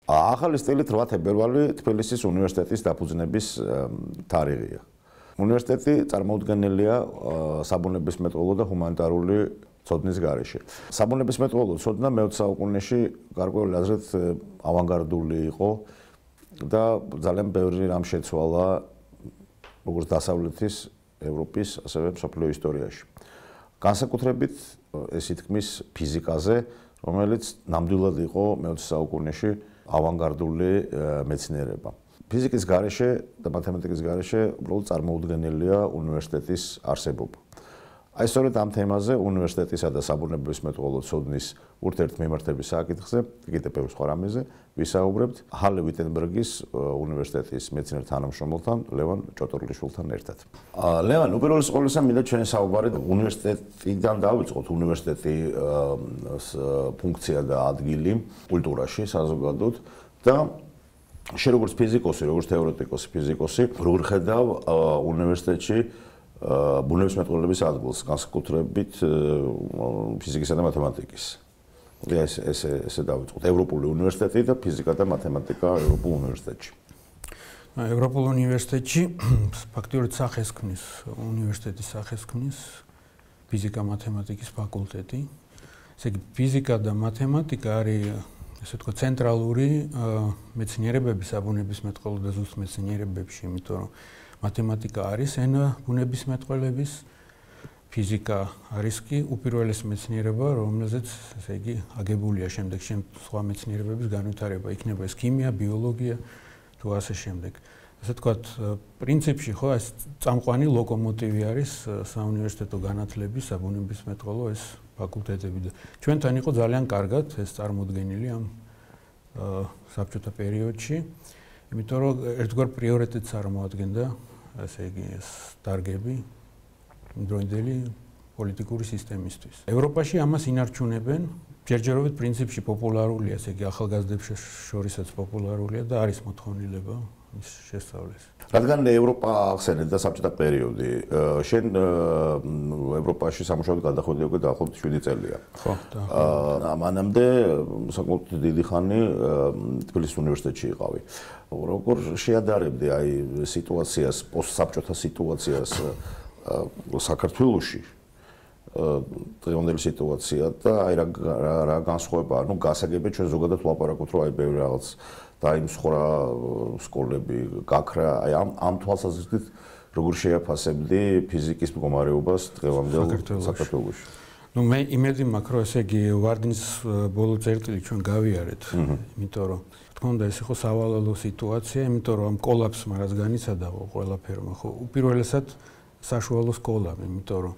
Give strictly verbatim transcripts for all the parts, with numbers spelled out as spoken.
ახალი სტილი რვა თებერვალი თბილისის უნივერსიტეტის დაფუძნების თარიღია. უნივერსიტეტი წარმოუდგენელია საბუნებისმეტყველო და ჰუმანიტარული ცოდნის გარეშე. საბუნებისმეტყველო ცოდნა მეოცე საუკუნეში გარკვეული აზრით ავანგარდული იყო და ძალიან ბევრი რამ შეცვალა როგორც დასავლეთის, ევროპის, ასევე მსოფლიო ისტორიაში. განსაკუთრებით ეს ითქმის ფიზიკაზე, რომელიც ნამდვილად იყო მეოცე საუკუნეში ავანგარდული მეცნიერება. ფიზიკის გარეშე და მათემატიკის გარეშე უბრალოდ წარმოუდგენელია უნივერსიტეტის არსებობა. აი სწორედ ამ თემაზე უნივერსიტეტისა და საბუნებისმეტყველო ცოდნის ურთიერთმემართების საკითხზე, კიდევ ბევრ სხვა რამეზე ვისაუბრებთ ჰალე ვიტენბერგის უნივერსიტეტის მეცნიერ თანამშრომელთან ლევან ჭოტორლიშვილთან ერთად. ლევან, უპირველეს ყოვლისა მინდა ჩვენი საუბარი უნივერსიტეტიდან დავიწყოთ, უნივერსიტეტის ფუნქცია და ადგილი კულტურაში, საზოგადოდ და შენ როგორც ფიზიკოსი, როგორც თეორეტიკოსი ფიზიკოსი, როგორ ხედავ უნივერსიტეტში ბუნებისმეტყველების ადგილს, განსაკუთრებით ფიზიკისა და მათემატიკის. ეს ეს ესე დავიწყოთ. ევროპული უნივერსიტეტი და ფიზიკა და მათემატიკა ევროპულ უნივერსიტეტში. ევროპულ უნივერსიტეტში ფაქტობრივად სახეს ქმნის უნივერსიტეტის სახეს ქმნის ფიზიკა-მათემატიკის ფაკულტეტი. ესე იგი ფიზიკა და მათემატიკა არის ესე ვთქვათ ცენტრალური მეცნიერებების საბუნებისმეტყველო და ზუსტ მეცნიერებებში, იმიტომ რომ მათემატიკა არის ენა ბუნებისმეტყველების, ფიზიკა არის კი უპირველეს მეცნიერება, რომელზეც ესე იგი აგებულია შემდეგ სხვა მეცნიერებების განვითარება, იქნება ეს ქიმია, ბიოლოგია თუ ასე შემდეგ. ასე ვთქვათ, პრინციპში ხო ეს წამყვანი ლოკომოტივი არის საუნივერსიტეტო განათლების საბუნებისმეტყველო ეს ფაკულტეტები და ჩვენთან იყო ძალიან კარგად ეს წარმოდგენილი ამ საბჭოთა პერიოდში, იმიტომ რომ ერთგვარ პრიორიტეტს წარმოადგენდა ასე იგი ეს დარგები იმდროინდელი პოლიტიკური სისტემისთვის. ევროპაში ამას ინარჩუნებენ, ჯერჯერობით პრინციპში პოპულარულია, ესე იგი ახალგაზრდებს შორისაც პოპულარულია და არის მოთხოვნილება ის შესწავლეს. რადგან ევროპა ახსენეთ და საბჭოთა პერიოდი, შენ ევროპაში სამუშაოდ გადახვედი უკვე დაახლოებით შვიდი წელია. ხო, და მანამდე საკმაოდ დიდი ხანი თბილისის უნივერსიტეტში იყავი. როგორ შეადარებდი აი სიტუაციას, პოსტსაბჭოთა სიტუაციას საქართველოში, დღევანდელი სიტუაცია და აი რა რა განსხვავება, ну გასაგებია ჩვენ ზოგადად ვლაპარაკობთ რომ აი ბევრი რაღაც დაიმსხვრა სკოლები, გაქრა, აი ამ ამ თვალსაზრისით როგორ შეაფასებდი ფიზიკის მდგომარეობას დღევანდელ საქართველოში. ну მე იმედი მაქვს რომ ესე იგი ვარდნის ბოლო წერტილი ჩვენ გავიარეთ, იმიტომ რომ თქო უნდა ეს იყო სავალალო სიტუაცია, იმიტომ რომ ამ კოლაფსმა რაც განიცადა ყველაფერმა, ხო უპირველესად საშუალო სკოლა, იმიტომ რომ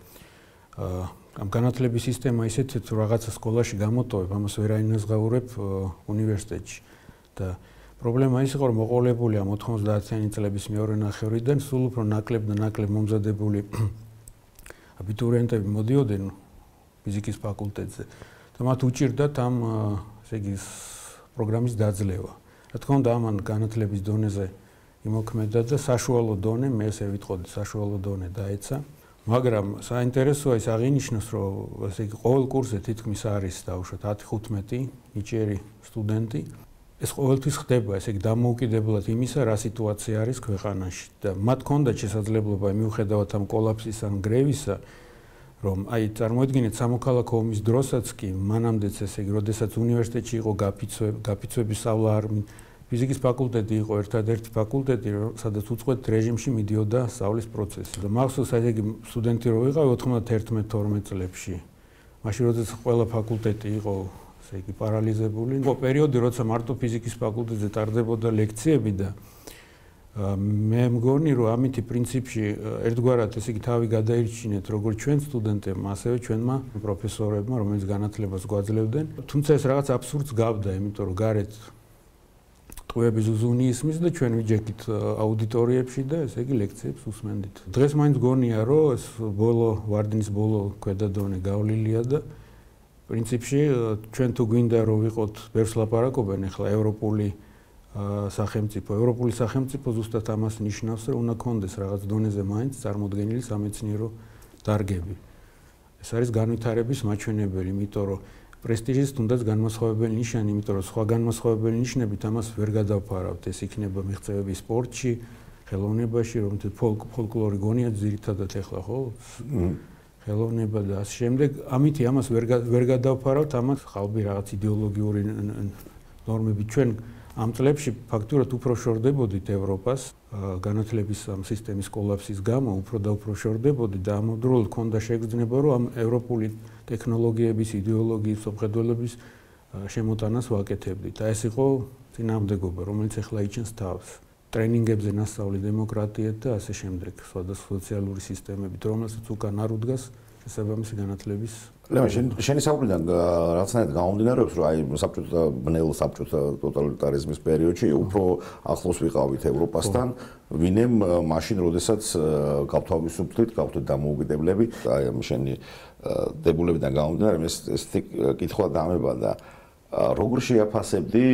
ამ განათლების სისტემა ისეთი თუ რაღაცა სკოლაში გამოტოვებ, ამას ვერ აინაზღაურებ უნივერსიტეტში და პრობლემა ის იყო რომ მოყოლებულია ოთხმოცდაათიანი წლების მეორე ნახევრიდან სულ უფრო ნაკლებ და ნაკლებ მომზადებული აბიტურიენტები მოდიოდნენ ფიზიკის ფაკულტეტზე და მათ უჭირდათ ამ ესე იგი პროგრამის დაძლევა. რა თქმა უნდა ამან განათლების დონეზე იმოქმედა და საშუალო დონე, მე ესე ვიტყოდი, საშუალო დონე დაეცა. მაგრამ საინტერესოა ის აღინიშნოს, რომ ესე იგი ყოველ კურსზე თითქმის არის დაუშვათ ათი ხუთმეტი ნიჭიერი სტუდენტი. ეს ყოველთვის ხდება, ესე იგი დამოუკიდებლად იმისა, რა სიტუაცია არის ქვეყანაში და მათ ჰქონდათ შესაძლებლობა მიუხედავად ამ კოლაფსის ან გრევისა, რომ აი წარმოედგინეთ სამოქალაქო ომის დროსაც კი მანამდეც ესე იგი, როდესაც უნივერსიტეტში იყო გაფიცვების სწავლა არ ფიზიკის ფაკულტეტი იყო ერთადერთი ფაკულტეტი, სადაც უწყვეტ რეჟიმში მიდიოდა სწავლის პროცესი. და მახსოვს აი იგი სტუდენტი რო ვიყავი ოთხმოცდაათი თორმეტ წლებში. მაშინ როდესაც ყველა ფაკულტეტი იყო ესე იგი პარალიზებული. იყო პერიოდი, როცა მარტო ფიზიკის ფაკულტეტზე ტარდებოდა ლექციები და მე მგონი რომ ამითი პრინციპში ერთგვარად ესე იგი თავი გადაირჩინეთ როგორც ჩვენ სტუდენტებმა, ასევე ჩვენმა პროფესორებმა, რომელიც განათლებას გვაძლევდნენ. თუმცა ეს რაღაც აბსურდს გავდა, იმიტომ რომ გარეთ ტყუების უზუნი ისმის და ჩვენ ვიჯექით აუდიტორიებში და ესე იგი ლექციებს უსმენდით. დღეს მაინც გონია რომ ეს ბოლო ვარდნის ბოლო ქვედადონე გავლილია და პრინციპში ჩვენ თუ გვინდა რომ ვიყოთ ბევრს ლაპარაკობენ ახლა ევროპული სახელმწიფო, ევროპული სახელმწიფო ზუსტად ამას ნიშნავს, რომ უნდა კონდეს რაღაც დონეზე მაინც წარმოდგენილი სამეცნიერო დარგები. ეს არის განვითარების მაჩვენებელი, იმიტომ რომ პრესტიჟის თუნდაც განმასხვავებელი ნიშანი, იმიტომ რომ სხვა განმასხვავებელი ნიშნებით ამას ვერ გადავფარავთ. ეს იქნება მიღწევები სპორტში, ხელოვნებაში, რომელთაც ფოლკლორი გონია ძირითადად ეხლა ხო? ხელოვნება და ასე შემდეგ. ამითი ამას ვერ ვერ გადავფარავთ, ამას ხალხი რაღაც იდეოლოგიური ნორმები ჩვენ ამ წლებში ფაქტურად უფრო შორდებოდით ევროპას, განათლების ამ სისტემის კოლაფსის გამო უფრო და უფრო შორდებოდით და ამავდროულად ქონდა შეგრძნება, რომ ამ ევროპული ტექნოლოგიების, იდეოლოგიის, სამხედველების შემოტანას ვაკეთებდით. და ეს იყო წინააღმდეგობა, რომელიც ახლა იჩენს თავს. ტრენინგებზე ნასწავლი დემოკრატიად და ასე შემდეგ, სხვადასხვა სოციალური სისტემებით, რომელსაც უკან არ უდგას შესაბამისი განათლების. ლემა, შენი საუბრიდან რაღაცნაირად გამომდინარეობს, რომ აი საბჭოთა ბნელ საბჭოთა ტოტალიტარიზმის პერიოდში უფრო ახლოს ვიყავით ევროპასთან, ვინემ მაშინ, როდესაც გავთავისუფლდით, გავხდით დამოუკიდებლები, აი ამ შენი დებულებიდან გამომდინარე, ეს ესეთი კითხვა დამებადა, როგორ შეაფასებდი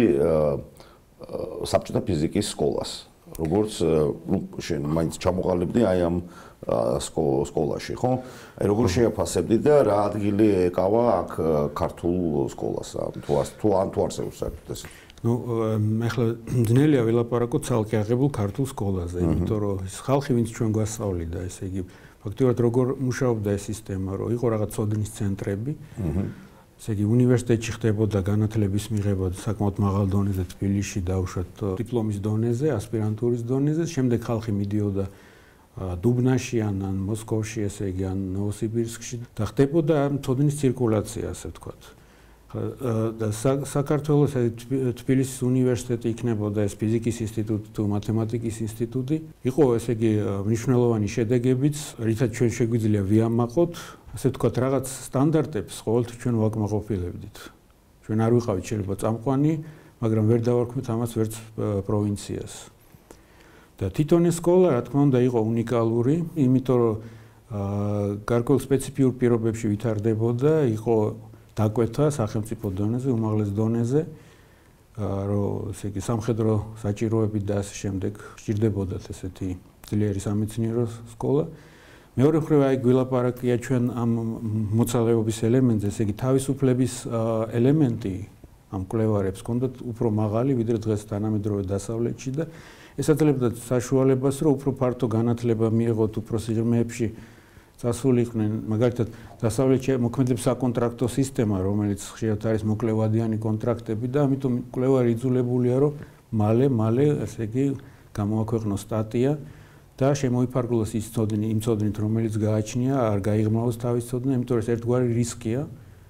საბჭოთა ფიზიკის სკოლას? როგორც შენ მაინც ჩამოყალიბდი აი ამ სკოლაში, ხო? აი როგორ შეაფასებდი და რა ადგილი ეკავა აქ ქართულ სკოლას? თუ თუ ან თუ არსებობს საერთოდ ეს? ნუ ახლა ძნელია ვილაპარაკოთ ცალკე აღებულ ქართულ სკოლაზე, იმიტომ რომ ის ხალხი, ვინც ჩვენ გვასწავლიდა, ესე იგი, ფაქტობრივად როგორ მუშაობდა ეს სისტემა, რომ იყო რაღაც წოდნის ცენტრები. ესე იგი, უნივერსიტეტში ხდებოდა განათლების მიღება საკმაოდ მაღალ დონეზე თბილისში, დაუშვათ დიპლომის დონეზე, ასპირანტურის დონეზე, შემდეგ ხალხი მიდიოდა დუბნაში ან მოსკოვში, ესე იგი, ან ნოვოსიბირსკში და ხდებოდა წოდნის ცირკულაცია, ასე ვთქვათ. და საქართველოს თბილისის უნივერსიტეტი იქნებოდა ეს ფიზიკის ინსტიტუტი თუ მათემატიკის ინსტიტუტი. იყო, ესე იგი, მნიშვნელოვანი შედეგებიც, რითაც ჩვენ შეგვიძლია ვიამაყოთ, ასე ვთქვათ, რაღაც სტანდარტებს ყოველთვის ჩვენ ვაკმაყოფილებდით. ჩვენ არ ვიყავით შეიძლება წამყვანი, მაგრამ ვერ დავარქმევთ ამას ვერც პროვინციას. და თვითონ ეს სკოლა, რა თქმა უნდა, იყო უნიკალური, იმიტომ რომ გარკვეულ სპეციფიურ პირობებში ვითარდებოდა, იყო დაკვეთა სახელმწიფო დონეზე, უმაღლეს დონეზე, რომ ესე იგი სამხედრო საჭიროებით და ასე შემდეგ სჭირდებოდათ ესეთი ძლიერი სამეცნიერო სკოლა. მეორე მხრივ აი გვილაპარაკია ჩვენ ამ მოცალეობის ელემენტზე, ესე იგი თავისუფლების ელემენტი ამ კვლევარებს ჰქონდათ უფრო მაღალი, ვიდრე დღეს თანამედროვე დასავლეთში და ეს აძლევდა საშუალებას, რომ უფრო ფართო განათლება მიეღოთ უფრო სიღრმეებში წასულიყვნენ, მაგალითად, დასავლეთში მოქმედებს საკონტრაქტო სისტემა, რომელიც ხშირად არის მოკლევადიანი კონტრაქტები და ამიტომ კვლევარი იძულებულია, რომ მალე, მალე, ესე იგი, გამოაქვეყნოს სტატია და შემოიფარგლოს ის წოდნი, იმ წოდნით, რომელიც გააჩნია, არ გაიღრმავოს თავის წოდნა, იმიტომ რომ ეს ერთგვარი რისკია.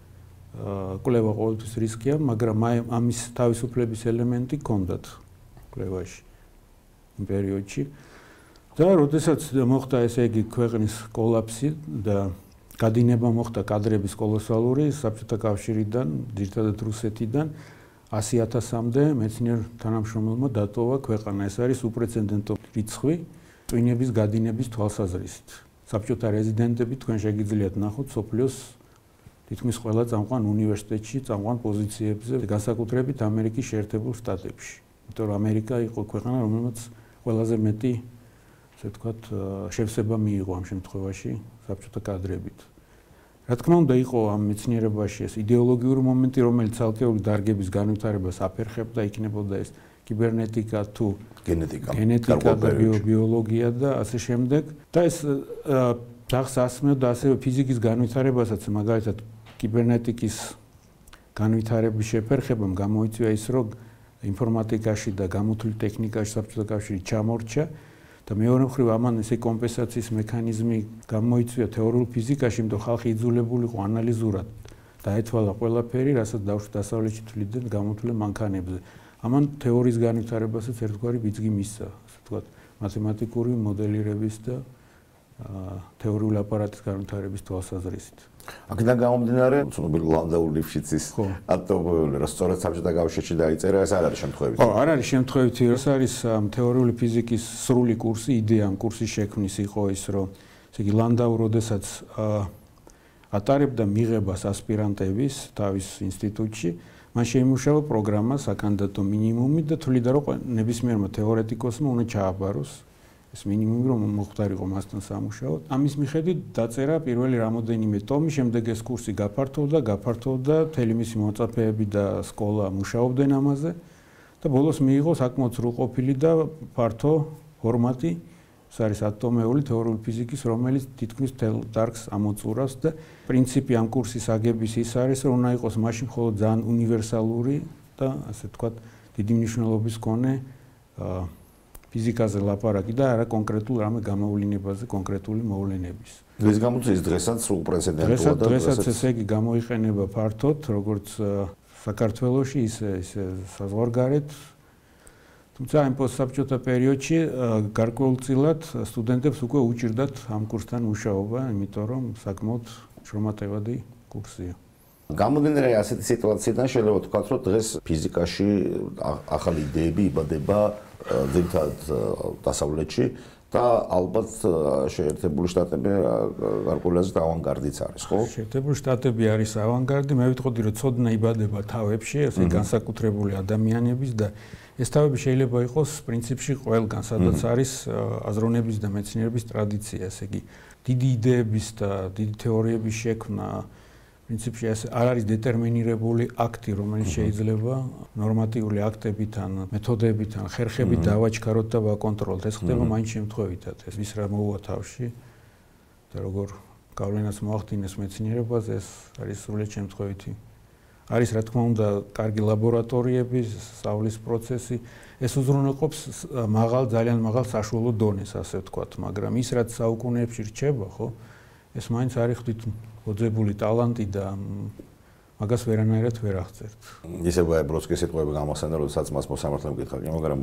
კვლევა ყოველთვის რისკია, მაგრამ ამის თავისუფლების ელემენტი ჰქონდათ კვლევაში იმ პერიოდში. და როდესაც მოხდა ესე იგი ქვეყნის კოლაფსი და გადინება მოხდა კადრების კოლოსალური საბჭოთა კავშირიდან, ძირითადად რუსეთიდან ასი ათასამდე მეცნიერ თანამშრომელმა დატოვა ქვეყანა. ეს არის უპრეცედენტო რიცხვი წვინების გადინების თვალსაზრისით. საბჭოთა რეზიდენტები თქვენ შეგიძლიათ ნახოთ სოფლიოს თითქმის ყველა წამყვან უნივერსიტეტში, წამყვან პოზიციებზე, განსაკუთრებით ამერიკის შეერთებულ შტატებში. იმიტომ რომ ამერიკა იყო ქვეყანა, რომელმაც ყველაზე მეტი ასე ვთქვათ, შევსება მიიღო ამ შემთხვევაში საბჭოთა კადრებით. რა თქმა უნდა, იყო ამ მეცნიერებაში ეს იდეოლოგიური მომენტი, რომელიც ცალკეული დარგების განვითარებას აფერხებდა, იქნებოდა ეს კიბერნეტიკა თუ გენეტიკა, გენეტიკა და ბიოლოგია და ასე შემდეგ. და ეს დახს ასმევდა ასევე ფიზიკის განვითარებასაც, მაგალითად, კიბერნეტიკის განვითარების შეფერხებამ გამოიწვია ის, რომ ინფორმატიკაში და გამოთვლით ტექნიკაში საბჭოთა კავშირი ჩამორჩა. და მეორე მხრივ ამან ესე კომპენსაციის მექანიზმი გამოიწვია თეორიულ ფიზიკაში, იმიტომ ხალხი იძულებული იყო ანალიზურად დაეთვალა ყველაფერი, რასაც დავშვით დასავლეთში თვლიდნენ გამოთვლილ მანქანებზე. ამან თეორიის განვითარებასაც ერთგვარი ბიძგი მისცა, ასე ვთქვათ, მათემატიკური მოდელირების და თეორიული აპარატის განვითარების თვალსაზრისით. აქედან გამომდინარე, ცნობილი ლანდაუ ლიფშიცის ატომობილი, რომ სწორედ საბჭოთა კავშირში დაიწერა, ეს არ არის შემთხვევითი. ხო, არ არის შემთხვევითი, ეს არის თეორიული ფიზიკის სრული კურსი, იდეა ამ კურსის შექმნის იყო ის, რომ ესე იგი ლანდაუ როდესაც ატარებდა მიღებას ასპირანტების თავის ინსტიტუტში, მან შეიმუშავა პროგრამა საკანდიდატო მინიმუმი და თვლიდა, რომ ნებისმიერმა თეორეტიკოსმა უნდა ჩააბაროს ეს მინიმუმი რომ მოხდარიყო მასთან სამუშაოდ. ამის მიხედვით დაწერა პირველი რამოდენიმე ტომი, შემდეგ ეს კურსი გაფართოვდა, გაფართოვდა, მთელი მისი მოწაფეები და სკოლა მუშაობდნენ ამაზე და ბოლოს მიიღო საკმაოდ სრულყოფილი და ფართო ფორმატი, ეს არის ატომეული თეორიული ფიზიკის, რომელიც თითქმის მთელ დარგს ამოწურავს და პრინციპი ამ კურსის აგების ის არის, რომ უნდა იყოს მაშინ მხოლოდ ძალიან უნივერსალური და ასე ვთქვათ, დიდი მნიშვნელობის მქონე ფიზიკაზე ლაპარაკი და არა კონკრეტულ რამე გამოვლენებაზე, კონკრეტული მოვლენების. ეს გამოწვის დღესაც უპრეცედენტოა და დღესაც ესე იგი გამოიყენება ფართოდ, როგორც საქართველოში, ისე ისე საზღვარგარეთ. თუმცა იმ პოსტსაბჭოთა პერიოდში გარკვეულწილად სტუდენტებს უკვე უჭირდათ ამ კურსთან მუშაობა, იმიტომ რომ საკმაოდ შრომატევადი კურსია. გამომდინარე ასეთი სიტუაციიდან შეიძლება ვთქვათ, რომ დღეს ფიზიკაში ახალი იდეები იბადება ძირითადად დასავლეთში და ალბათ შეერთებული შტატები გარკვეულწილად ავანგარდიც არის, ხო? შეერთებული შტატები არის ავანგარდი, მე ვიტყოდი, რომ ცოდნა იბადება თავებში, ესე განსაკუთრებული ადამიანების და ეს თავები შეიძლება იყოს პრინციპში ყველგან, სადაც არის აზროვნების და მეცნიერების ტრადიცია, ესე იგი დიდი იდეების და დიდი თეორიების შექმნა პრინციპში ეს არ არის დეტერმინირებული აქტი, რომელიც შეიძლება ნორმატიული აქტებით ან მეთოდებით ან ხერხებით დავაჩქაროთ და ვაკონტროლოთ. ეს ხდება მაინც შემთხვევითად. ეს ის რა მოუვა თავში და როგორ გავლენას მოახდინეს მეცნიერებაზე, ეს არის სრულიად შემთხვევითი. არის რა თქმა უნდა კარგი ლაბორატორიები, სწავლის პროცესი, ეს უზრუნველყოფს მაღალ, ძალიან მაღალ საშუალო დონეს, ასე ვთქვათ, მაგრამ ის რაც საუკუნეებში რჩება, ხო? ეს მაინც არის ხვდით მოძებული ტალანტი და მაგას ვერანაირად ვერ აღწერთ. ისე ბროდსკის სიტყვები გამახსენდა, როდესაც მას მოსამართლემ გითხრა, მაგრამ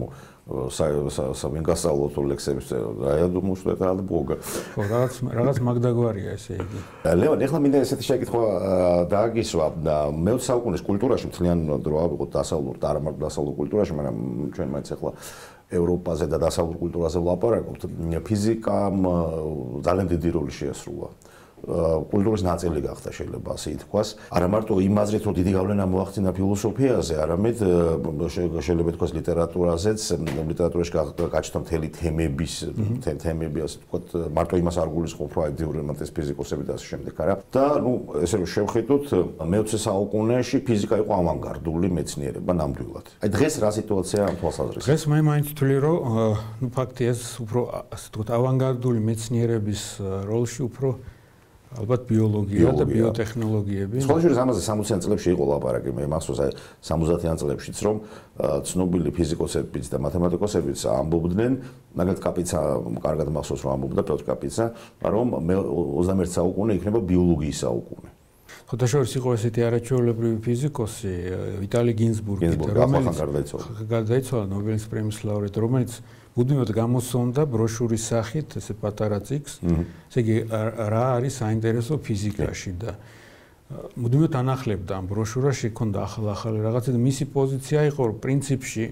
ვინ გასწავლოთ ლექსებს, აი думаю, და ბოგა. ხო, რაღაც რაღაც მაგდაგვარია ესე იგი. ლევან, ეხლა მინდა ესეთი შეკითხვა დააგისვა და მეოცე საუკუნის კულტურაში მთლიან დრო ავიღოთ დასავლურ და არა მარტო დასავლურ კულტურაში, მაგრამ ჩვენ მაინც ეხლა ევროპაზე და დასავლურ კულტურაზე ვლაპარაკობთ, ფიზიკამ ძალიან დიდი როლი შეასრულა. კულტურის ნაწილი გახდა შეიძლება ასე ითქვას. არა მარტო იმ აზრით, რომ დიდი გავლენა მოახდინა ფილოსოფიაზე, არამედ შეიძლება ითქვას ლიტერატურაზეც, ლიტერატურაში გაჩნდა მთელი თემების, თემები ასე ვთქვათ, მარტო იმას არ გულისხმობ, რომ აი დიურემანტის ფიზიკოსები და ასე შემდეგ, არა. და ნუ ესე რომ შევხედოთ, მეოცე საუკუნეში ფიზიკა იყო ავანგარდული მეცნიერება ნამდვილად. აი დღეს რა სიტუაციაა ამ თვალსაზრისით? დღეს მე მაინც ვთვლი, რომ ნუ ფაქტი ეს უფრო ასე ვთქვათ, ავანგარდული მეცნიერების როლში უფრო ალბათ ბიოლოგია და ბიოტექნოლოგიები. სხვა შორის ამაზე სამოციან წლებში იყო ლაპარაკი, მე მახსოვს აი სამოციან წლებშიც, რომ ცნობილი ფიზიკოსებიც და მათემატიკოსებიც ამბობდნენ, მაგალითად კაპიცა, კარგად მახსოვს რომ ამბობდა პეტრ კაპიცა, რომ ოცდამეერთე საუკუნე იქნება ბიოლოგიის საუკუნე. ხოთა შორის იყო ესეთი არაჩვეულებრივი ფიზიკოსი, ვიტალი გინზბურგი, რომელიც გარდაიცვალა ნობელის პრემიის ლაურეატი, რომელიც მუდმივად გამოსცემდა ბროშურის სახით ესე პატარა წიგნს. ესე იგი რა არის საინტერესო ფიზიკაში და მუდმივად ანახლებდა ამ ბროშურაში, ჰქონდა ახალ-ახალი რაღაცა და მისი პოზიცია იყო, რომ პრინციპში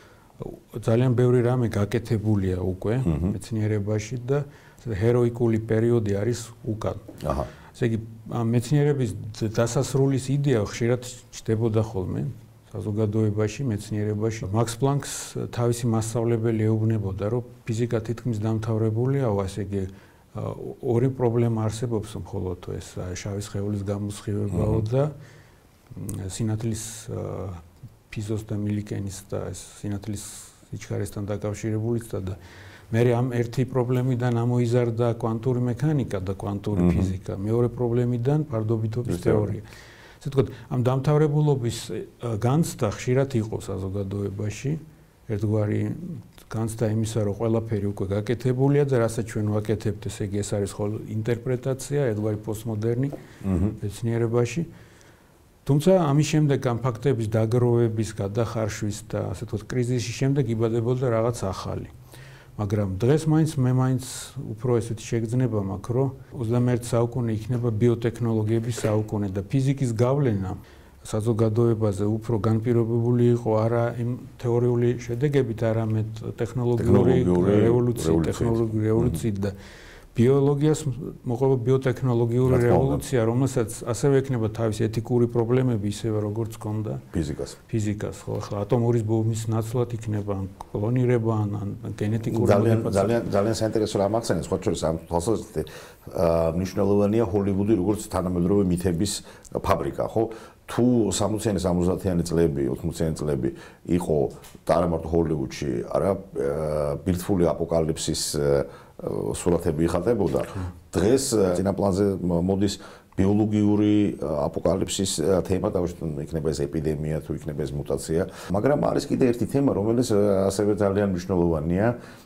ძალიან ბევრი რამე გაკეთებულია უკვე მეცნიერებაში და ჰეროიკული პერიოდი არის უკან. აჰა. ესე იგი მეცნიერების დასასრულის იდეა ხშირად ჩნდებოდა ხოლმე საზოგადოებაში, მეცნიერებაში. მაქს პლანკს თავისი მასწავლებელი ეუბნებოდა, რომ ფიზიკა თითქმის დამთავრებულია, ასე იგი ორი პრობლემა არსებობს მხოლოდ ეს შავი სხეულის გამოსხივებაო და სინათლის ფიზოს და მილიკენის და ეს სინათლის სიჩქარესთან დაკავშირებულიც და მე ამ ერთი პრობლემიდან ამოიზარდა კვანტური მექანიკა და კვანტური ფიზიკა, მეორე პრობლემიდან ფარდობითობის თეორია. ასე ვთქვათ, ამ დამთავრებულობის განცდა ხშირად იყო საზოგადოებაში, ერთგვარი განცდა იმისა, რომ ყველაფერი უკვე გაკეთებულია და რასაც ჩვენ ვაკეთებთ, ესე იგი ეს არის ხოლმე ინტერპრეტაცია, ერთგვარი პოსტმოდერნი მეცნიერებაში. თუმცა ამის შემდეგ ამ ფაქტების დაგროვების, გადახარშვის და ასე ვთქვათ, კრიზისის შემდეგ იბადებოდა რაღაც ახალი. მაგრამ დღეს მაინც მე მაინც უფრო ესეთი შეგრძნება მაქვს, რომ ოცდამეერთე საუკუნე იქნება ბიოტექნოლოგიების საუკუნე და ფიზიკის გავლენა საზოგადოებაზე უფრო განპირობებული იყო არა იმ თეორიული შედეგებით, არამედ ტექნოლოგიური რევოლუციით, ტექნოლოგიური რევოლუციით და ბიოლოგიას მოყვება ბიოტექნოლოგიური რევოლუცია, რომელსაც ასევე ექნება თავისი ეთიკური პრობლემები, ისევე როგორც ჰქონდა ფიზიკას. ფიზიკას, ხო, ახლა ატომური ბომის ნაცვლად იქნება კლონირება ან გენეტიკური ძალიან ძალიან ძალიან საინტერესო რამ ახსენეთ, სხვა შორის ამ თვალსაზრისით მნიშვნელოვანია ჰოლივუდი როგორც თანამედროვე მითების ფაბრიკა, ხო? თუ სამოციანი სამოცდაათიანი წლები, ოთხმოციანი წლები იყო არამარტო ჰოლივუდში, არა ბირთვული აპოკალიფსის სურათები იხატებოდა. დღეს წინაპლანზე მოდის ბიოლოგიური აპოკალიფსის თემა, დავუშვათ იქნება ეს ეპიდემია, თუ იქნება ეს მუტაცია, მაგრამ არის კიდე ერთი თემა, რომელიც ასევე ძალიან მნიშვნელოვანია,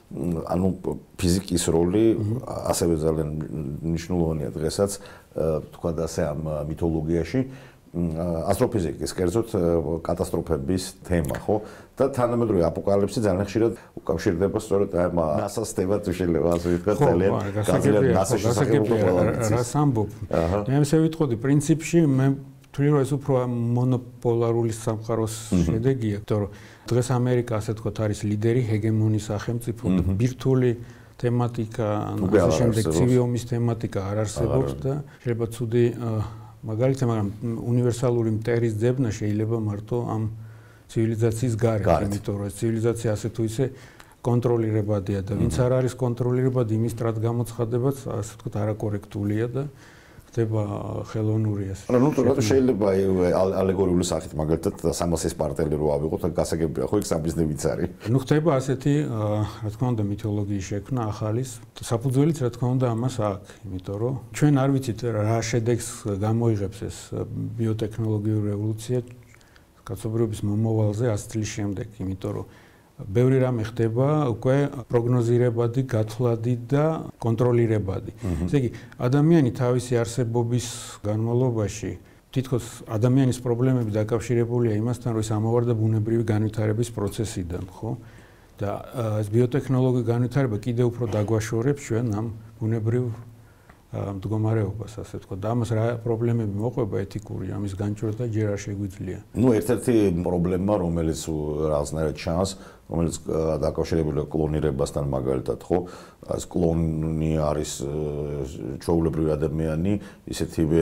ანუ ფიზიკის როლი ასევე ძალიან მნიშვნელოვანია დღესაც, თქვათ ასე ამ მითოლოგიაში. ასტროფიზიკის, კერძოდ კატასტროფების თემა, ხო? და თანამედროვე აპოკალიფსი ძალიან ხშირად უკავშირდება სწორედ ამ ნასას თემას, თუ შეიძლება ასე ვთქვათ, ძალიან გასაგებია ნასის შესახებ რას ამბობ. მე ესე ვიტყოდი, პრინციპში მე ვთვლი, რომ ეს უფრო მონოპოლარული სამყაროს შედეგია, იმიტომ რომ დღეს ამერიკა, ასე ვთქვათ, არის ლიდერი, ჰეგემონი სახელმწიფო, ბირთვული თემატიკა, ასე შემდეგ ცივი ომის თემატიკა არ არსებობს და შეიძლება ცუდი მაგალითად, მაგრამ უნივერსალური მტერის ძებნა შეიძლება მარტო ამ ცივილიზაციის გარეთ, იმიტომ რომ ცივილიზაცია ასე თუ ისე კონტროლირებადია და ვინც არ არის კონტროლირებადი, იმის სტრატ გამოცხადებაც, ასე ვთქვათ, არაკორექტულია და ხდება ხელოვნური ასე. ანუ ნუ შეიძლება ალეგორიული სახით მაგალითად სამასის პარტელი რო ავიღოთ, გასაგებია ხო იქ საბიზნესიც არის. ნუ ხდება ასეთი, რა თქმა უნდა, მითოლოგიის შექმნა ახალის, საფუძველიც რა თქმა უნდა ამას აქვს, იმიტომ რომ ჩვენ არ ვიცით რა შედეგს გამოიღებს ეს ბიოტექნოლოგიური რევოლუცია კაცობრიობის მომავალზე ას წლის შემდეგ, იმიტომ რომ ბევრი რამე ხდება უკვე პროგნოზირებადი, გათვლადი და კონტროლირებადი. ესე იგი, ადამიანი თავისი არსებობის განმავლობაში თითქოს ადამიანის პრობლემები დაკავშირებულია იმასთან, რომ ის ამოვარდა ბუნებრივი განვითარების პროცესიდან, ხო? და ეს ბიოტექნოლოგიური განვითარება კიდევ უფრო დაგვაშორებს ჩვენ ამ ბუნებრივ მდგომარეობას, ასე ვთქვათ. და ამას რა პრობლემები მოყვება ეთიკური, ამის განჭვრეტა ჯერ არ შეგვიძლია. ნუ ერთ-ერთი პრობლემა, რომელიც რაღაცნაირად ჩანს, რომელიც დაკავშირებულია კლონირებასთან მაგალითად, ხო? ეს კლონი არის ჩვეულებრივი ადამიანი, ისეთივე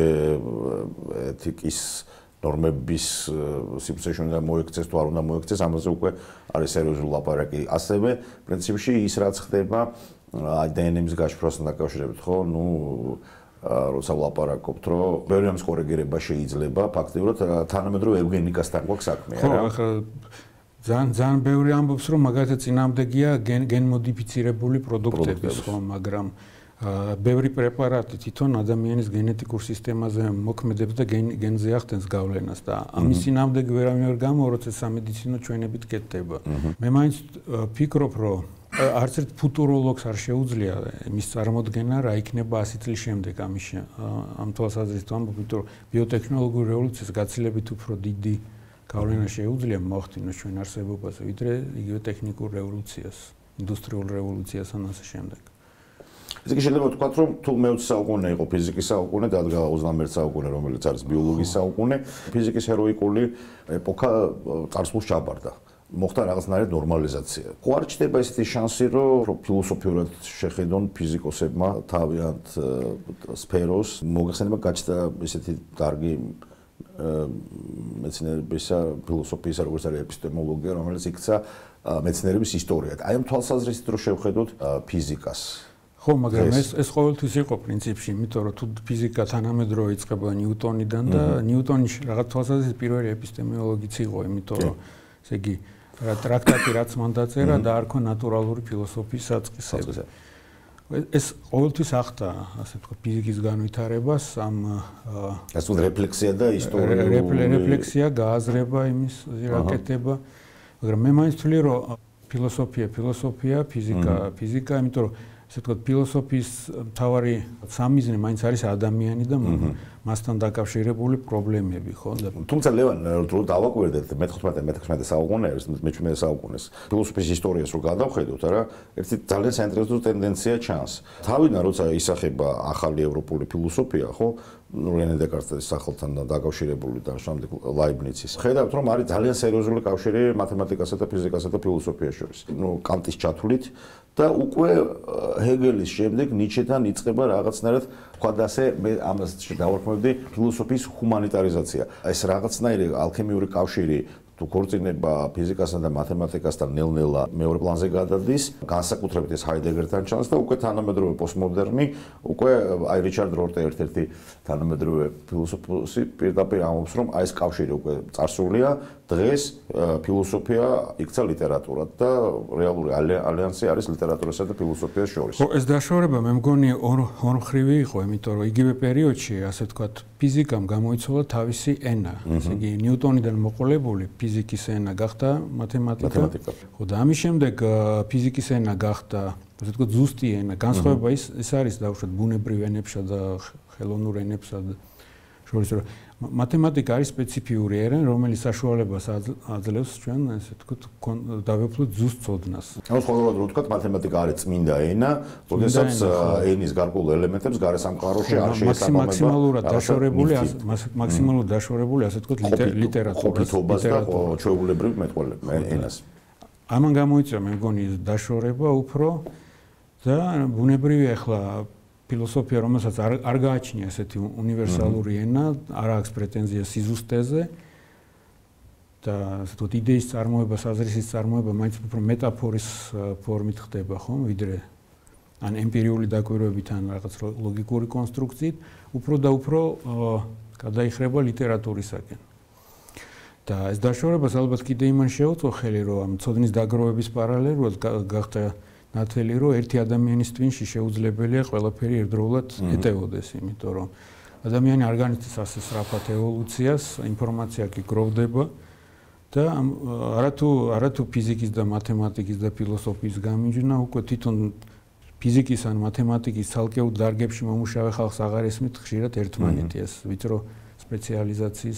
ეთიკის ნორმების სივრცეში უნდა მოექცეს თუ არ უნდა მოექცეს, ამაზე უკვე არის სერიოზული ლაპარაკი. ასევე პრინციპში ის რაც ხდება აი დე εν ემის გაშფრასთან დაკავშირებით, ხო? ნუ როცა ვლაპარაკობთ, რომ ბევრი ამის კორეგირება შეიძლება, ფაქტიურად თანამედროვე ევგენიკასთან გვაქვს საქმე, არა? ხო, ახლა ძალიან ძალიან ბევრი ამბობს, რომ მაგალითად წინააღმდეგია გენმოდიფიცირებული პროდუქტების, ხო, მაგრამ ბევრი პრეპარატი თვითონ ადამიანის გენეტიკურ სისტემაზე მოქმედებს და გენზე ახდენს გავლენას და ამის წინააღმდეგი ვერავინ ვერ გამო, როცა სამედიცინო ჩვენებით კეთდება. მე მაინც ფიქრობ, რომ არც ერთ ფუტუროლოგს არ შეუძლია იმის წარმოქმნა რა იქნება ასი წლის შემდეგ ამის ამ თვალსაზრისით ვამბობ, იმიტომ რომ ბიოტექნოლოგიური რევოლუციის გაცილებით უფრო დიდი გავლენა შეუძლია მოახდინოს ჩვენ არსებობაზე, ვიდრე იგივე ტექნიკურ რევოლუციას, ინდუსტრიულ რევოლუციას ან ასე შემდეგ. ესე იგი შეიძლება ვთქვათ, რომ თუ მეოცე საუკუნე იყო ფიზიკის საუკუნე, დადგა ოცდამეერთე საუკუნე, რომელიც არის ბიოლოგიის საუკუნე, ფიზიკის ჰეროიკული ეპოქა წარსულს ჩაბარდა. მოხდა რაღაცნაირი ნორმალიზაცია. ხო არ ჩნდება ესეთი შანსი, რომ ფილოსოფიურად შეხედონ ფიზიკოსებმა თავიანთ სფეროს, მოგეხსენება გაჩნდა ესეთი კარგი მეცნიერებისა, ფილოსოფიისა, როგორც არის ეპისტემოლოგია, რომელიც იქცა მეცნიერების ისტორიად. აი ამ თვალსაზრისით რო შევხედოთ ფიზიკას. ხო, მაგრამ ეს ეს ყოველთვის იყო პრინციპში, იმიტომ რომ თუ ფიზიკა თანამედროვე იწყება ნიუტონიდან და ნიუტონი რაღაც თვალსაზრისით პირველი ეპისტემოლოგიც იყო, იმიტომ რომ ესე იგი რა ტრაქტატი რაც მან დაწერა და არქო ნატურალური ფილოსოფიის საწყისები. ეს ყოველთვის ახდა, ასე ვთქვათ, ფიზიკის განვითარებას, ამ ეს თუ რეფლექსია და ისტორიული რეფლექსია, გააზრება იმის რაკეთება, მაგრამ მე მაინც ვთვლი, რომ ფილოსოფია, ფილოსოფია, ფიზიკა, ფიზიკა, იმიტომ რომ ასე ვთქვათ, ფილოსოფიის მთავარი სამიზნე მაინც არის ადამიანი და მასთან დაკავშირებული პრობლემები, ხო? თუმცა ლევან, რო დავაკვირდეთ მეთერთმეტე მეთექვსმეტე საუკუნეებს, მეჩვიდმეტე საუკუნეს ფილოსოფიის ისტორიას რო გადავხედოთ, არა, ერთი ძალიან საინტერესო ტენდენცია ჩანს. თავიდან როცა ისახება ახალი ევროპული ფილოსოფია, ხო? რენე დეკარტის სახელთან დაკავშირებული და შემდეგ ლაიბნიცის. ხედავთ, რომ არის ძალიან სერიოზული კავშირი მათემატიკასა და ფიზიკასა და ფილოსოფიას შორის. ნუ კანტის ჩათვლით და უკვე ჰეგელის შემდეგ ნიჩედან იწყება რაღაცნაირად თქვა და ასე მე ამას დავარქმევდი ფილოსოფიის ჰუმანიტარიზაცია. ეს რაღაცნაირი ალქიმიური კავშირი თუ ქორწინება ფიზიკასთან და მათემატიკასთან ნელ-ნელა მეორე პლანზე გადადის, განსაკუთრებით ეს ჰაიდეგერთან ჩანს და უკვე თანამედროვე პოსტმოდერნი, უკვე აი რიჩარდ რორტე ერთ-ერთი თანამედროვე ფილოსოფოსი პირდაპირ ამბობს, რომ აი ეს კავშირი უკვე წარსულია, დღეს ფილოსოფია იქცა ლიტერატურად და რეალური ალიანსი არის ლიტერატურასა და ფილოსოფიას შორის. ხო, ეს დაშორება მე მგონი ორმხრივი იყო, იმიტომ რომ იგივე პერიოდში, ასე ვთქვათ, ფიზიკამ გამოიცვალა თავისი ენა. ესე იგი, ნიუტონიდან მოყოლებული ფიზიკის ენა გახდა მათემატიკა. ხო, და ამის შემდეგ ფიზიკის ენა გახდა, ასე ვთქვათ, ზუსტი ენა. განსხვავება ის ის არის დაუშვათ ბუნებრივ ენებსა და ხელოვნურ ენებსა შორის, რომ მათემატიკა არის სპეციფიური ენა, რომელიც საშუალებას აძლევს ჩვენ, ასე ვთქვათ, დავეფლოთ ზუსტ ცოდნას. ანუ სხვადასხვა რო ვთქვათ, მათემატიკა არის წმინდა ენა, როდესაც ენის გარკვეულ ელემენტებს გარესამყაროში არ შეესაბამება მაქსიმალურად დაშორებული, მაქსიმალურად დაშორებული, ასე ვთქვათ, ლიტერატურას და ჩვეულებრივ მეტყველებს ენას. ამან გამოიწვია მე მგონი დაშორება უფრო და ბუნებრივი ახლა ფილოსოფია, რომელსაც არ არ გააჩნია ესეთი უნივერსალური ენა, არ აქვს პრეტენზია სიზუსტეზე და ასე ვთქვათ, იდეის წარმოება, საზრისის წარმოება მაინც უფრო მეტაფორის ფორმით ხდება, ხო, ვიდრე ან ემპირიული დაკვირვებით ან რაღაც ლოგიკური კონსტრუქციით, უფრო და უფრო გადაიხრება ლიტერატურისაკენ. და ეს დაშორებას ალბათ კიდე იმან შეუწყო ხელი, რომ ამ ცოდნის დაგროვების პარალელურად გახდა ნათელი, რომ ერთი ადამიანის ტვინში შეუძლებელია ყველაფერი ერთდროულად ეტევოდეს, იმიტომ რომ ადამიანი არ განიცდის ასე სწრაფად ევოლუციას, ინფორმაცია კი გროვდება და არათუ არათუ ფიზიკის და მათემატიკის და ფილოსოფიის გამიჯნა უკვე თვითონ ფიზიკის ან მათემატიკის ცალკეულ დარგებში მომუშავე ხალხს აღარ ესმით ხშირად ერთმანეთი ეს ვიწრო სპეციალიზაციის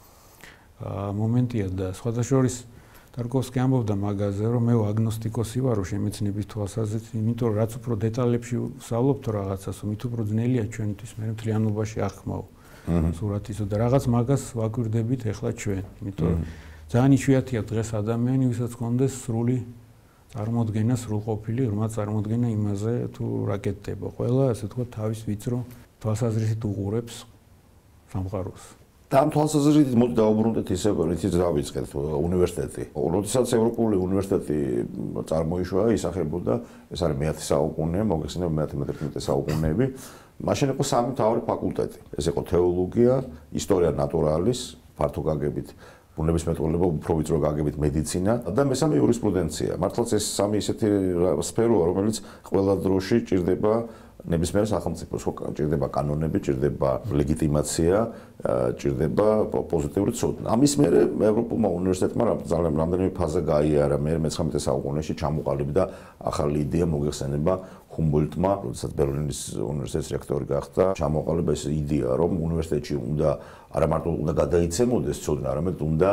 მომენტია და სხვადასხვა ტარკოვსკი ამბობდა მაგაზე, რომ მე აგნოსტიკოსი ვარ, რომ შემეცნების თვალსაზრისით, იმიტომ რომ რაც უფრო დეტალებში ვსწავლობთ რაღაცას, მით უფრო ძნელია ჩვენთვის მე მთლიანობაში აღქმაო სურათისო და რაღაც მაგას ვაკვირდებით ახლა ჩვენ, იმიტომ რომ ძალიან იშვიათია დღეს ადამიანი, ვისაც კონდეს სრული წარმოდგენა, სრულყოფილი ღრმა წარმოდგენა იმაზე, თუ რა კეთდება. ყველა, ასე ვთქვათ, თავის ვიწრო თვალსაზრისით უყურებს სამყაროს. და ამ თვალსაზრისით მოდი დავუბრუნდეთ ისე, რითიც დავიწყეთ უნივერსიტეტი. როდესაც ევროპული უნივერსიტეტი წარმოიშვა, ისახებოდა, ეს არის მეათე საუკუნე, მოგეხსენებათ მეათე მეთერთმეტე საუკუნეები. მაშინ იყო სამი მთავარი ფაკულტეტი. ეს იყო თეოლოგია, ისტორია ნატურალის, ფართო გაგებით ბუნებისმეტყველება, უფრო ვიწრო გაგებით მედიცინა და მესამე იურისპრუდენცია. მართლაც ეს სამი ისეთი სფეროა, რომელიც ყველა დროში ჭირდება ნებისმიერ სახელმწიფოს, ხო, ჭირდება კანონები, ჭირდება ლეგიტიმაცია, ჭირდება პოზიტიური ცოდნა. ამის მერე ევროპულმა უნივერსიტეტმა ძალიან რამდენიმე ფაზა გაიარა, მე მეცხრამეტე საუკუნეში ჩამოყალიბდა ახალი იდეა, მოგეხსენება ჰუმბოლდტმა, როდესაც ბერლინის უნივერსიტეტის რექტორი გახდა, ჩამოყალიბდა ეს იდეა, რომ უნივერსიტეტში უნდა არა მარტო უნდა გადაიცემოდეს ცოდნა, არამედ უნდა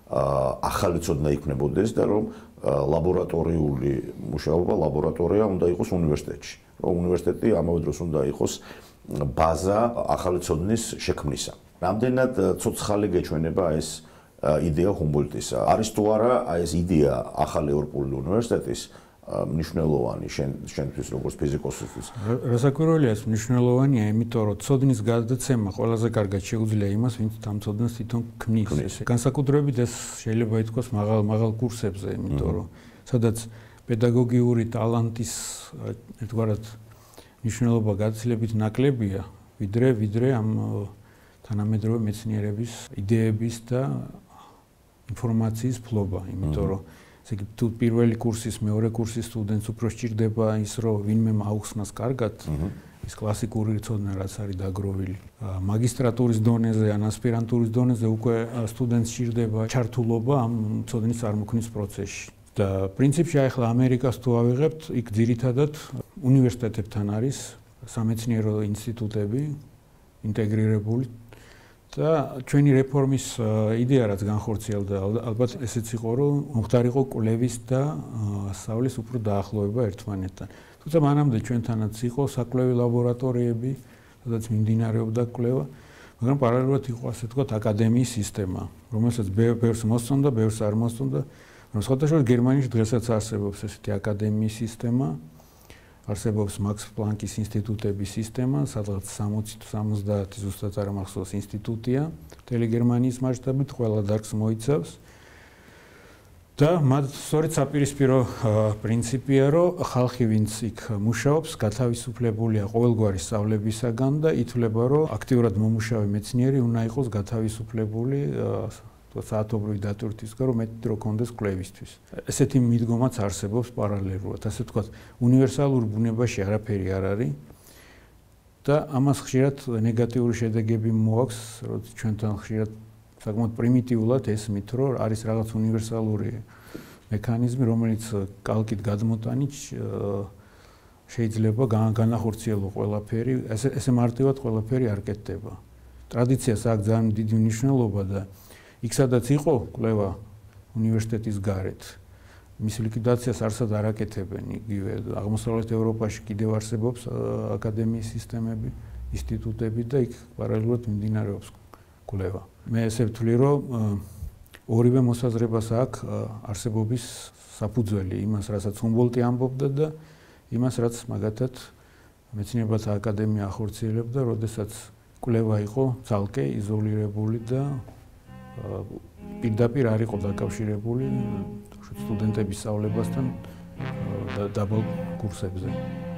ახალი ცოდნა იქნებოდეს და რომ ლაბორატორიული მუშაობა, ლაბორატორია უნდა იყოს უნივერსიტეტში. რომ უნივერსიტეტი ამავე დროს უნდა იყოს ბაზა ახალი ცოდნის შექმნისა. რამდენად ცოცხალი გეჩვენება ეს იდეა ჰუმბოლდტისა? არის თუ არა აი ეს იდეა ახალი ევროპული უნივერსიტეტის მნიშვნელოვანი შენთვის როგორც ფიზიკოსისთვის? რასაკვირველია ეს მნიშვნელოვანია, იმიტომ რომ ცოდნის გადაცემა ყველაზე კარგად შეუძლია იმას, ვინც ამ ცოდნას თვითონ ქმნის. განსაკუთრებით ეს შეიძლება ითქვას მაღალ მაღალ კურსებზე, იმიტომ რომ სადაც პედაგოგიური ტალანტის ერთგვარად მნიშვნელობა გაცილებით ნაკლებია, ვიდრე ვიდრე ამ თანამედროვე მეცნიერების იდეების და ინფორმაციის ფლობა, იმიტომ რომ ესე იგი თუ პირველი კურსის, მეორე კურსის სტუდენტს უფრო სჭირდება ის, რომ ვინმე აუხსნას კარგად ის კლასიკური ცოდნა, რაც არის დაგროვილი. მაგისტრატურის დონეზე ან ასპირანტურის დონეზე უკვე სტუდენტს სჭირდება ჩართულობა ამ ცოდნის წარმოქმნის პროცესში. და პრინციპში ახლა ამერიკას თუ ავიღებთ, იქ ძირითადად უნივერსიტეტებთან არის სამეცნიერო ინსტიტუტები ინტეგრირებული და ჩვენი რეფორმის იდეა რაც განხორციელდა, ალბათ ესეც იყო, რომ მომხდარიყო კვლევის და სწავლის უფრო დაახლოება ერთმანეთთან. თუმცა მანამდე ჩვენთანაც იყო საკვლევი ლაბორატორიები, სადაც მიმდინარეობდა კვლევა მაგრამ პარალელურად იყო ასე ვთქვათ აკადემიის სისტემა, რომელსაც ბევრს მოსწონდა, ბევრს არ მოსწონდა. რომ სხვადასხვა გერმანიაში დღესაც არსებობს ესეთი აკადემიის სისტემა, არსებობს მაქს პლანკის ინსტიტუტების სისტემა, სადღაც სამოცი თუ სამოცდაათი ზუსტად არ მახსოვს ინსტიტუტია, მთელი გერმანიის მასშტაბით ყველა დარგს მოიცავს. და მათ სწორედ საპირისპირო პრინციპია, რომ ხალხი ვინც იქ მუშაობს, გათავისუფლებულია ყოველგვარი სწავლებისაგან და ითვლება, რომ აქტიურად მომუშავე მეცნიერი უნდა იყოს გათავისუფლებული საათობრივი დატვირთვისგან, რომ მეტი დრო კონდეს კვლევისთვის. ესეთი მიდგომაც არსებობს პარალელურად, ასე ვთქვათ, უნივერსალურ ბუნებაში არაფერი არ არის და ამას ხშირად ნეგატიური შედეგები მოაქვს, როცა ჩვენთან ხშირად საკმაოდ პრიმიტიულად ესმით, რომ არის რაღაც უნივერსალური მექანიზმი, რომელიც კალკით გადმოტანით შეიძლება განახორციელო ყველაფერი, ესე ესე მარტივად ყველაფერი არ კეთდება. ტრადიციას აქვს ძალიან დიდი მნიშვნელობა და იქ სადაც იყო კვლევა უნივერსიტეტის გარეთ, მის ლიკვიდაციას არსად არ აკეთებენ. იგივე აღმოსავლეთ ევროპაში კიდევ არსებობს აკადემიის სისტემები, ინსტიტუტები და იქ პარალელურად მიმდინარეობს კვლევა. მე ესე ვთვლი, რომ ორივე მოსაზრებას აქვს არსებობის საფუძველი იმას, რასაც ჰუმბოლტი ამბობდა და იმას, რაც მაგათად მეცნიერებათა აკადემია ახორციელებდა, როდესაც კვლევა იყო ცალკე იზოლირებული და პირდაპირ არ იყო დაკავშირებული სტუდენტების სწავლებასთან დაბალ კურსებზე.